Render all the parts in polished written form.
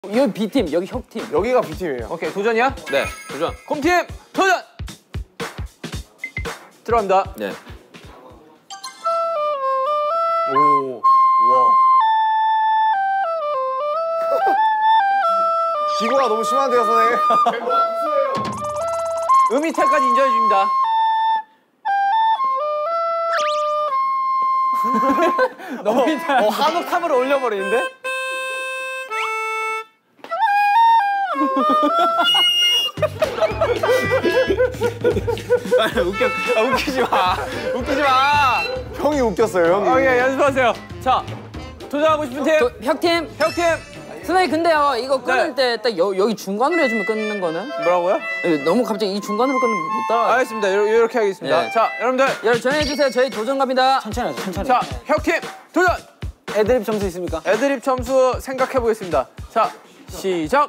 여기 B팀, 여기 혁팀. 여기가 B팀이에요. 오케이, 도전이야? 네, 도전. 곰팀 도전! 들어갑니다. 네. 오, 와. 기고가 너무 심한데요, 선생님? 음이탈까지 인정해 줍니다. 너무 이탈. 한 옥탑으로 올려버리는데? 웃기지 마. 웃기지 마. 형이 웃겼어요, 형이. 예, 연습하세요. 자, 도전하고 싶은 팀. 혁팀. 혁팀. 선생님 근데요, 이거 끊을 네. 때 딱 여기 중간으로 해주면 끊는 거는? 뭐라고요? 너무 갑자기 이 중간으로 끊으면 못 따라가요. 알겠습니다. 이렇게 하겠습니다. 네. 자, 여러분들. 여러분 전해주세요. 저희 도전 갑니다. 천천히 하죠, 천천히. 자, 혁팀 도전! 애드립 점수 있습니까? 애드립 점수 생각해 보겠습니다. 자, 시작!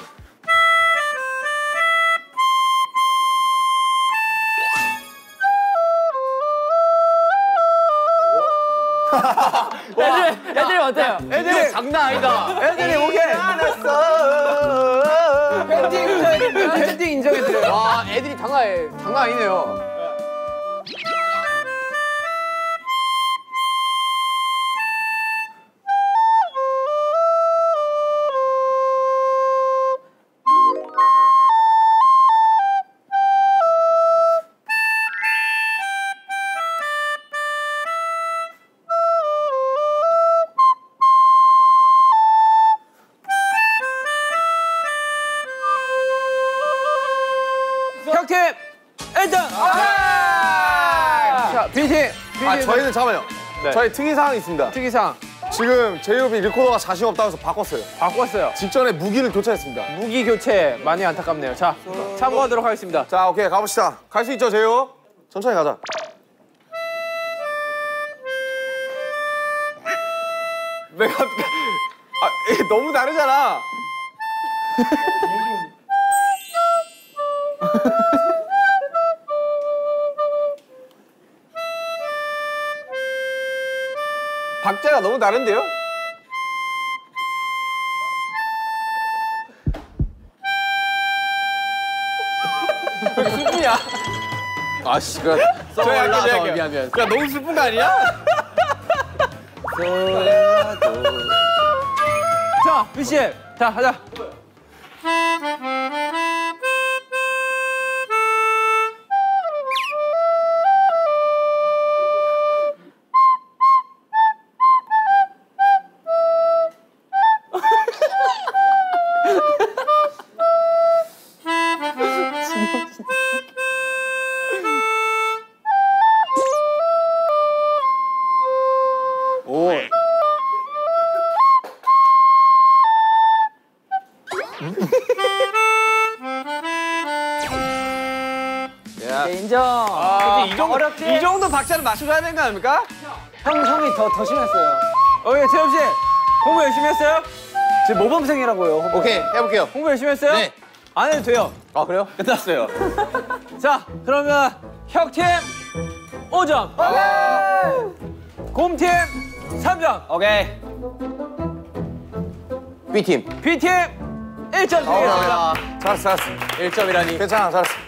애들 어때요? 애드립! 장난 아니다. 애드립 오케이! 팬팅 인정해드립니다. 팬팅 인정해드려요. 와, 애들이 장난 아니네요. 혁팀 1등! 자, B팀! 아, 저희는 잠깐만요. 네. 저희 특이사항이 있습니다. 특이사항 지금 제이홉이 리코더가 자신 없다고 해서 바꿨어요. 바꿨어요. 직전에 무기를 교체했습니다. 무기 교체 많이 안타깝네요. 자, 참고하도록 하겠습니다. 자, 오케이, 가봅시다. 갈 수 있죠, 제이홉? 천천히 가자. 왜 갑자기... 아, 이게 너무 다르잖아. 박자가 너무 다른데요? 슬픔이야. 아씨, 그 저희 할게요. 미안. 야, 너무 슬픈 거 아니야? 자, BCM! 자, 가자. 오. 네, 인정. 이 정도 박자를 맞춰줘야 되는 거 아닙니까? 형이 더 심했어요. 오케이, 재엽 씨. 공부 열심히 했어요? 제 모범생이라고요. 오케이, 해볼게요. 공부 열심히 했어요? 네. 안 해도 돼요. 아, 그래요? 끝났어요. 자, 그러면 혁팀 5점. 곰팀 3점. 오케이. B팀. B팀 1점 드리겠습니다. 잘했어. 1점이라니. 괜찮아, 잘했어.